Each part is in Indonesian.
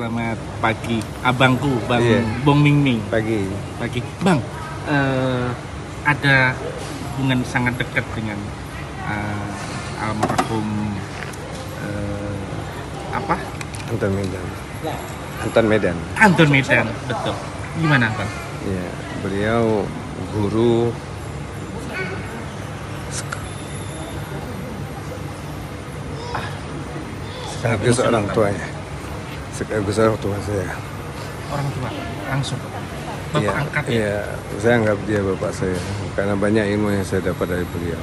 Selamat pagi, abangku, Bang Bong Ming Ming. Pagi. Bang, ada hubungan sangat dekat dengan almarhum Anton Medan, betul. Gimana, Bang? Ya, beliau guru sekaligus orang tuanya, sekaligus orang tua saya. Orang tua, langsung. Bapak angkat ya? Iya, saya anggap dia bapak saya karena banyak ilmu yang saya dapat dari beliau.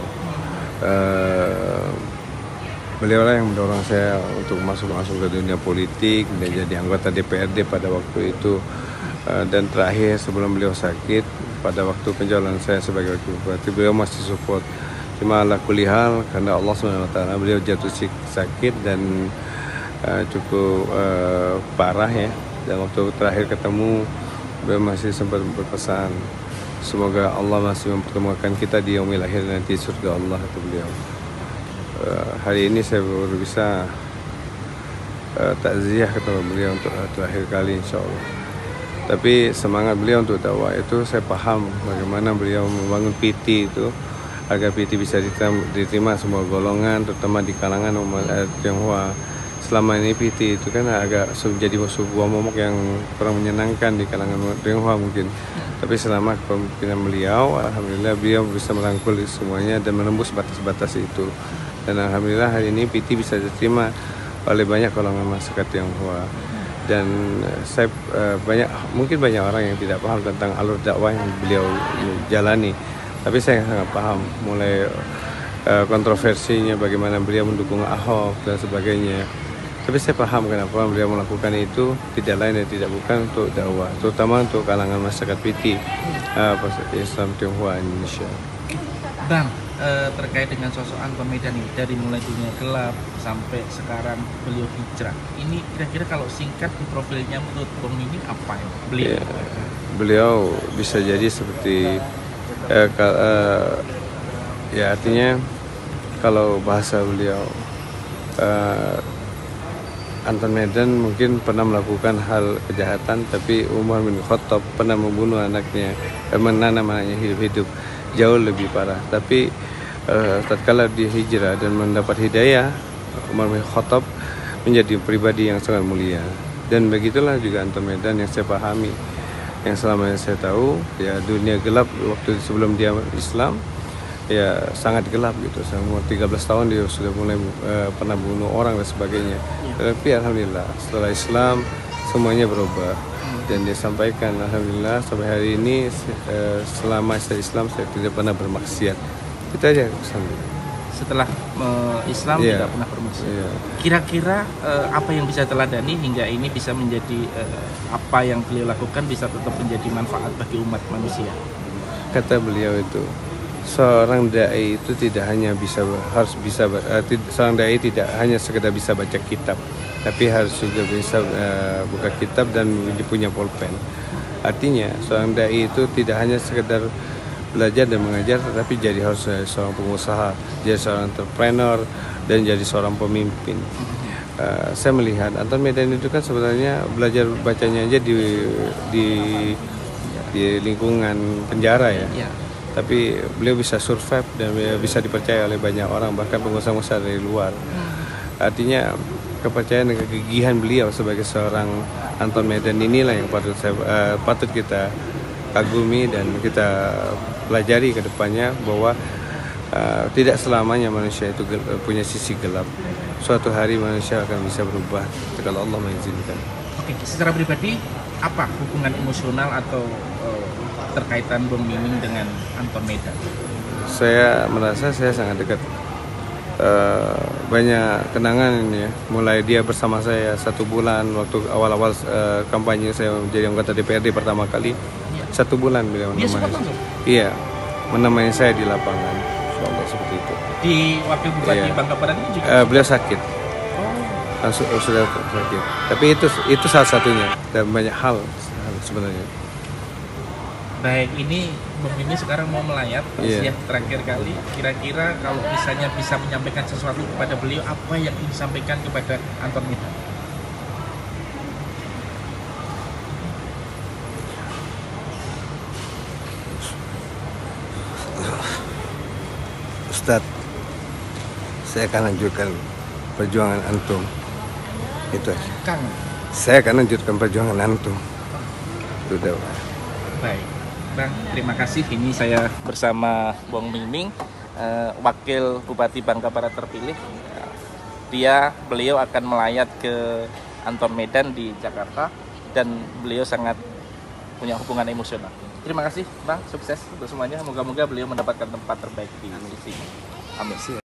Beliau lah yang mendorong saya untuk masuk ke dunia politik dan jadi anggota DPRD pada waktu itu. Dan terakhir sebelum beliau sakit, pada waktu pencalonan saya sebagai wakil bupati, beliau masih support. Cuma ala kulli hal, karena Allah SWT beliau jatuh sakit dan cukup parah ya. Dan waktu terakhir ketemu, beliau masih sempat berpesan, semoga Allah masih mempertemukan kita di yaumil akhir nanti surga Allah, kata beliau. Hari ini saya baru bisa takziah ketemu beliau untuk terakhir kali, insya Allah. Tapi semangat beliau untuk dakwah itu saya paham bagaimana beliau membangun PT itu agar PT bisa diterima semua golongan, terutama di kalangan umat Tionghoa. Selama ini PT itu kan agak menjadi sebuah momok yang kurang menyenangkan di kalangan umat Tionghoa mungkin. Tapi selama kepemimpinan beliau, alhamdulillah beliau bisa merangkul semuanya dan menembus batas-batas itu. Dan alhamdulillah hari ini PT bisa diterima oleh banyak golongan masyarakat Tionghoa. Dan saya mungkin banyak orang yang tidak paham tentang alur dakwah yang beliau jalani, tapi saya sangat paham mulai kontroversinya bagaimana beliau mendukung Ahok dan sebagainya. Tapi saya paham kenapa beliau melakukan itu tidak lain dan tidak bukan untuk dakwah, terutama untuk kalangan masyarakat PT Islam Tionghoa Indonesia. Bang, terkait dengan sosok Anton Medan ini, dari mulai dunia gelap sampai sekarang beliau hijrah, ini kira-kira kalau singkat di profilnya menurut Bang Ming apa ya beliau? Beliau bisa jadi seperti artinya kalau bahasa beliau, Anton Medan mungkin pernah melakukan hal kejahatan, tapi Umar bin Khattab pernah membunuh anaknya, menanam anaknya hidup-hidup, jauh lebih parah. Tapi tatkala dia hijrah dan mendapat hidayah, Umar bin Khattab menjadi pribadi yang sangat mulia. Dan begitulah juga Anton Medan yang saya pahami, yang selama yang saya tahu ya dunia gelap waktu sebelum dia Islam ya sangat gelap gitu. Umur 13 tahun dia sudah mulai pernah bunuh orang dan sebagainya. Tapi alhamdulillah setelah Islam semuanya berubah. Dan dia sampaikan alhamdulillah sampai hari ini selama saya Islam saya tidak pernah bermaksiat. Itu aja pesan. Setelah Islam tidak pernah bermaksiat. Kira-kira apa yang bisa teladani hingga ini bisa menjadi apa yang beliau lakukan bisa tetap menjadi manfaat bagi umat manusia? Kata beliau itu, seorang dai itu tidak hanya seorang dai tidak hanya sekedar bisa baca kitab, tapi harus juga bisa buka kitab dan punya pulpen. Artinya seorang dai itu tidak hanya sekedar belajar dan mengajar, tetapi harus seorang pengusaha, jadi seorang entrepreneur dan jadi seorang pemimpin. Saya melihat Anton Medan itu kan sebenarnya belajar bacanya aja di lingkungan penjara ya. Tapi beliau bisa survive dan bisa dipercaya oleh banyak orang, bahkan pengusaha-pengusaha dari luar. Artinya kepercayaan dan kegigihan beliau sebagai seorang Anton Medan inilah yang patut kita kagumi dan kita pelajari ke depannya, bahwa tidak selamanya manusia itu punya sisi gelap. Suatu hari manusia akan bisa berubah kalau Allah mengizinkan. Oke, secara pribadi apa hubungan emosional atau terkaitan Bang Ming dengan Anton Medan? Saya merasa saya sangat dekat. Banyak kenangan ini ya. Mulai dia bersama saya 1 bulan waktu awal-awal kampanye saya menjadi anggota DPRD pertama kali. 1 bulan beliau menemani. Iya, menemani saya di lapangan. Insyaallah seperti itu. Di wakil bupati Bangka Barat ini juga beliau sakit. Langsung sudah sakit. Tapi itu salah satunya dan banyak hal sebenarnya. Baik, ini Bang Ming sekarang mau melayat terakhir kali. Kira-kira kalau misalnya bisa menyampaikan sesuatu kepada beliau, apa yang ingin disampaikan kepada Anton Medan? Ustadz, saya akan lanjutkan perjuangan antum. Itu aja. Kang. Saya akan lanjutkan perjuangan antum. Sudah. Baik, Bang. Terima kasih. Ini saya bersama Bong Mingming, Wakil Bupati Bangka Barat terpilih. Beliau akan melayat ke Anton Medan di Jakarta dan beliau sangat punya hubungan emosional. Terima kasih, Bang. Sukses untuk semuanya. Moga-moga beliau mendapatkan tempat terbaik di sini. Amin.